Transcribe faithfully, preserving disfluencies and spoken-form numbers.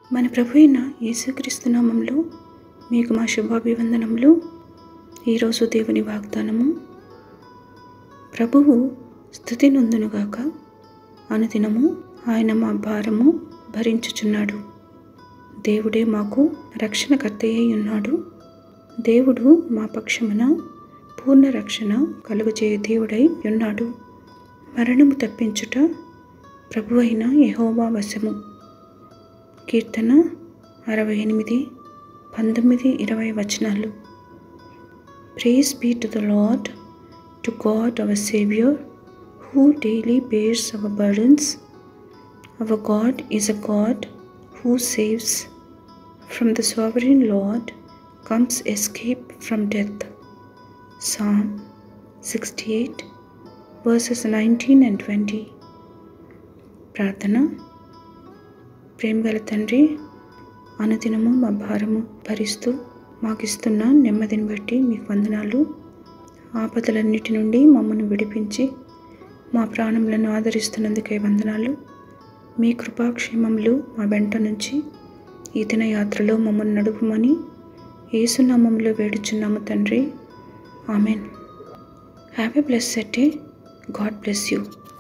మన ప్రభు అయిన యేసుక్రీస్తు నామములో మీకు మా శుభాభివందనములు. ఈరోజు దేవుని వాగ్దానము, ప్రభువు స్తుతి నొందునుగాక. అనుదినము ఆయన మా భారము భరించుచున్నాడు. దేవుడే మాకు రక్షణకర్త అయి ఉన్నాడు. దేవుడు మా పక్షమున పూర్ణ రక్షణ కలుగజేయ దేవుడై ఉన్నాడు. మరణము తప్పించుట ప్రభు అయిన యెహోవా వశము. కీర్తన అరవై ఎనిమిది పంతొమ్మిది ఇరవై వచనాలు. Praise be to the Lord, to God our saviour, who daily bears our burdens. Our God is a God who saves. From the sovereign Lord comes escape from death. Psalm sixty-eight verses nineteen and twenty. ప్రార్థన. ప్రేమగల తండ్రి, అనుదినము మా భారము భరిస్తూ మాకిస్తున్న నెమ్మదిని బట్టి మీకు వందనాలు. ఆపదలన్నిటి నుండి మమ్మల్ని విడిపించి మా ప్రాణములను ఆదరిస్తున్నందుకే వందనాలు. మీ కృపాక్షేమములు మా వెంట నుంచి ఈ దిన యాత్రలో మమ్మల్ని నడుపుమని యేసునామములో వేడుచున్నాము తండ్రి. Amen. Have a blessed day. God bless you.